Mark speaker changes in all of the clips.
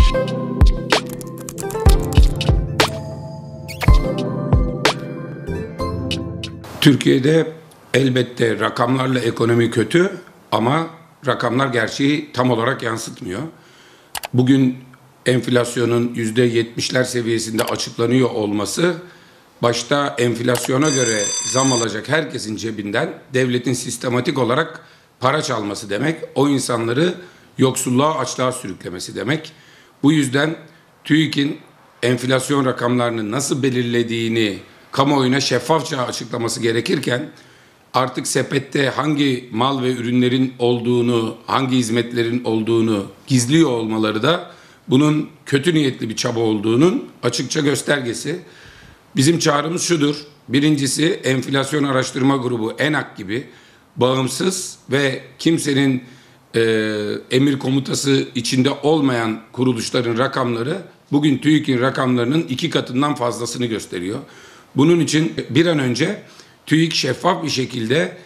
Speaker 1: Türkiye'de elbette rakamlarla ekonomi kötü ama rakamlar gerçeği tam olarak yansıtmıyor. Bugün enflasyonun %70'ler seviyesinde açıklanıyor olması, başta enflasyona göre zam alacak herkesin cebinden devletin sistematik olarak para çalması demek, o insanları yoksulluğa, açlığa sürüklemesi demek. Bu yüzden TÜİK'in enflasyon rakamlarını nasıl belirlediğini kamuoyuna şeffafça açıklaması gerekirken, artık sepette hangi mal ve ürünlerin olduğunu, hangi hizmetlerin olduğunu gizliyor olmaları da bunun kötü niyetli bir çaba olduğunun açıkça göstergesi. Bizim çağrımız şudur: birincisi, enflasyon araştırma grubu ENAK gibi bağımsız ve kimsenin emir komutası içinde olmayan kuruluşların rakamları bugün TÜİK'in rakamlarının 2 katından fazlasını gösteriyor. Bunun için bir an önce TÜİK şeffaf bir şekilde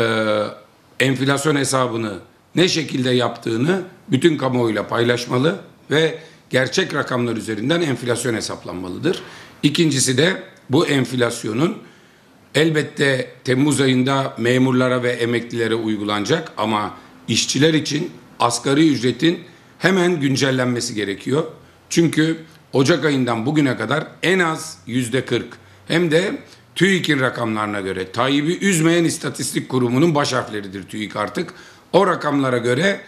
Speaker 1: enflasyon hesabını ne şekilde yaptığını bütün kamuoyuyla paylaşmalı ve gerçek rakamlar üzerinden enflasyon hesaplanmalıdır. İkincisi de bu enflasyonun elbette Temmuz ayında memurlara ve emeklilere uygulanacak ama işçiler için asgari ücretin hemen güncellenmesi gerekiyor. Çünkü Ocak ayından bugüne kadar en az %40, hem de TÜİK'in rakamlarına göre, Tayyip'i üzmeyen istatistik kurumunun baş harfleridir TÜİK artık. O rakamlara göre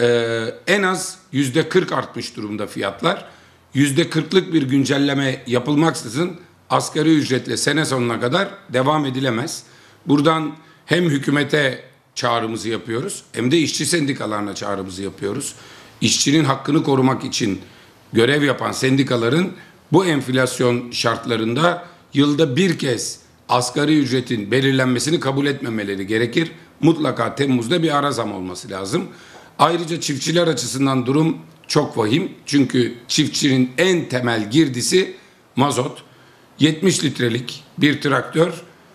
Speaker 1: en az %40 artmış durumda fiyatlar. %40'lık bir güncelleme yapılmaksızın asgari ücretle sene sonuna kadar devam edilemez. Buradan hem hükümete çağrımızı yapıyoruz hem de işçi sendikalarına çağrımızı yapıyoruz. İşçinin hakkını korumak için görev yapan sendikaların bu enflasyon şartlarında yılda bir kez asgari ücretin belirlenmesini kabul etmemeleri gerekir. Mutlaka Temmuz'da bir ara zam olması lazım. Ayrıca çiftçiler açısından durum çok vahim. Çünkü çiftçinin en temel girdisi mazot. 70 litrelik bir traktör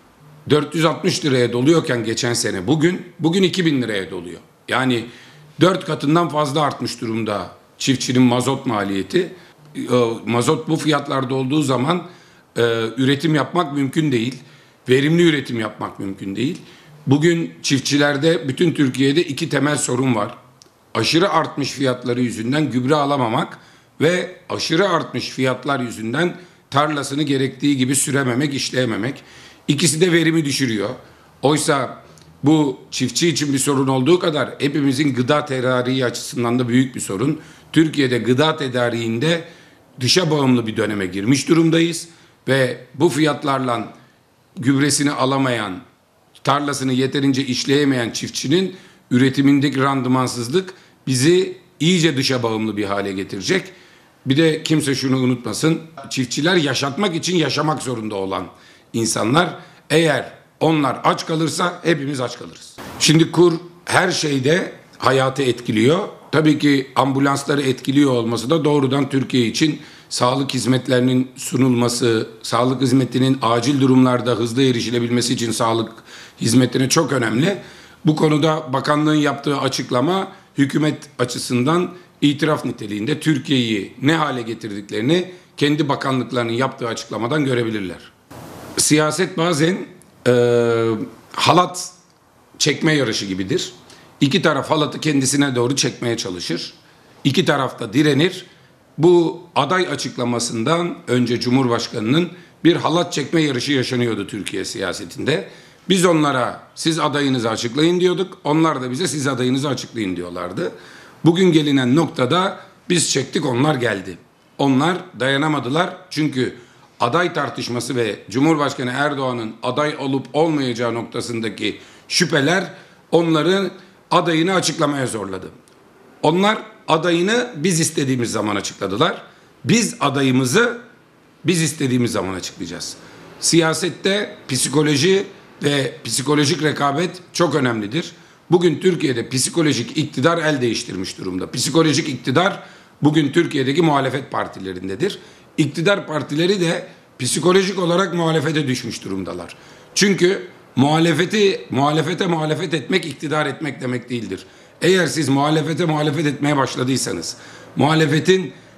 Speaker 1: 460 liraya doluyorken geçen sene bugün 2000 liraya doluyor. Yani 4 katından fazla artmış durumda çiftçinin mazot maliyeti. Mazot bu fiyatlarda olduğu zaman üretim yapmak mümkün değil. Verimli üretim yapmak mümkün değil. Bugün çiftçilerde, bütün Türkiye'de 2 temel sorun var: aşırı artmış fiyatları yüzünden gübre alamamak ve aşırı artmış fiyatlar yüzünden tarlasını gerektiği gibi sürememek, işleyememek. İkisi de verimi düşürüyor. Oysa bu çiftçi için bir sorun olduğu kadar hepimizin gıda tedariği açısından da büyük bir sorun. Türkiye'de gıda tedariğinde dışa bağımlı bir döneme girmiş durumdayız ve bu fiyatlarla gübresini alamayan, tarlasını yeterince işleyemeyen çiftçinin üretimindeki randımansızlık bizi iyice dışa bağımlı bir hale getirecek. Bir de kimse şunu unutmasın: çiftçiler yaşatmak için yaşamak zorunda olan insanlar. Eğer onlar aç kalırsa hepimiz aç kalırız. Şimdi kur her şeyde hayatı etkiliyor. Tabii ki ambulansları etkiliyor olması da doğrudan Türkiye için sağlık hizmetlerinin sunulması, sağlık hizmetinin acil durumlarda hızlı erişilebilmesi için sağlık hizmetine çok önemli. Bu konuda bakanlığın yaptığı açıklama hükümet açısından itiraf niteliğinde. Türkiye'yi ne hale getirdiklerini kendi bakanlıklarının yaptığı açıklamadan görebilirler. Siyaset bazen halat çekme yarışı gibidir. İki taraf halatı kendisine doğru çekmeye çalışır. İki taraf da direnir. Bu aday açıklamasından önce Cumhurbaşkanı'nın bir halat çekme yarışı yaşanıyordu Türkiye siyasetinde. Biz onlara siz adayınızı açıklayın diyorduk. Onlar da bize siz adayınızı açıklayın diyorlardı. Bugün gelinen noktada biz çektik, onlar geldi. Onlar dayanamadılar çünkü aday tartışması ve Cumhurbaşkanı Erdoğan'ın aday olup olmayacağı noktasındaki şüpheler onların adayını açıklamaya zorladı. Onlar adayını biz istediğimiz zaman açıkladılar. Biz adayımızı biz istediğimiz zaman açıklayacağız. Siyasette psikoloji ve psikolojik rekabet çok önemlidir. Bugün Türkiye'de psikolojik iktidar el değiştirmiş durumda. Psikolojik iktidar bugün Türkiye'deki muhalefet partilerindedir. İktidar partileri de psikolojik olarak muhalefete düşmüş durumdalar. Çünkü muhalefete muhalefet etmek iktidar etmek demek değildir. Eğer siz muhalefete muhalefet etmeye başladıysanız, muhalefetin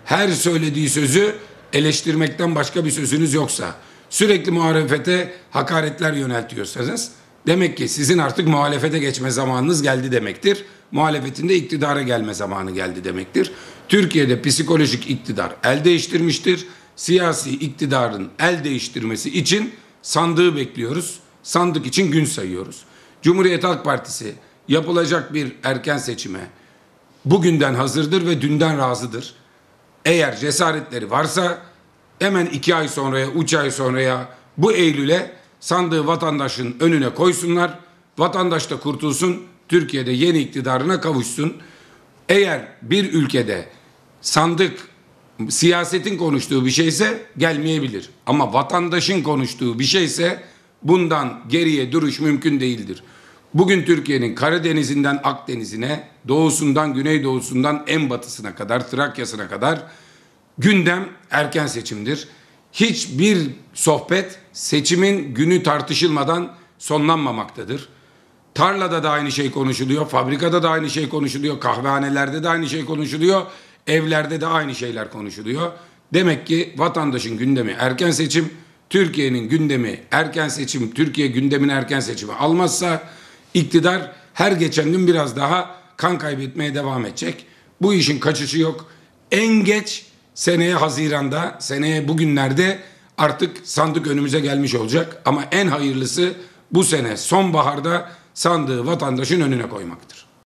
Speaker 1: her söylediği sözü eleştirmekten başka bir sözünüz yoksa, sürekli muhalefete hakaretler yöneltiyorsanız, demek ki sizin artık muhalefete geçme zamanınız geldi demektir. Muhalefetin de iktidara gelme zamanı geldi demektir. Türkiye'de psikolojik iktidar el değiştirmiştir. Siyasi iktidarın el değiştirmesi için sandığı bekliyoruz. Sandık için gün sayıyoruz. Cumhuriyet Halk Partisi yapılacak bir erken seçime bugünden hazırdır ve dünden razıdır. Eğer cesaretleri varsa hemen 2 ay sonraya, 3 ay sonraya bu Eylül'e sandığı vatandaşın önüne koysunlar. Vatandaş da kurtulsun, Türkiye'de yeni iktidarına kavuşsun. Eğer bir ülkede sandık siyasetin konuştuğu bir şeyse gelmeyebilir. Ama vatandaşın konuştuğu bir şeyse bundan geriye duruş mümkün değildir. Bugün Türkiye'nin Karadeniz'inden Akdeniz'ine, doğusundan güneydoğusundan en batısına kadar, Trakya'sına kadar gündem erken seçimdir. Hiçbir sohbet seçimin günü tartışılmadan sonlanmamaktadır. Tarlada da aynı şey konuşuluyor, fabrikada da aynı şey konuşuluyor, kahvehanelerde de aynı şey konuşuluyor, evlerde de aynı şeyler konuşuluyor. Demek ki vatandaşın gündemi erken seçim, Türkiye'nin gündemi erken seçim, Türkiye gündemini erken seçime almazsa iktidar her geçen gün biraz daha kan kaybetmeye devam edecek. Bu işin kaçışı yok. En geç seneye Haziran'da, seneye bugünlerde artık sandık önümüze gelmiş olacak. Ama en hayırlısı bu sene sonbaharda sandığı vatandaşın önüne koymaktır.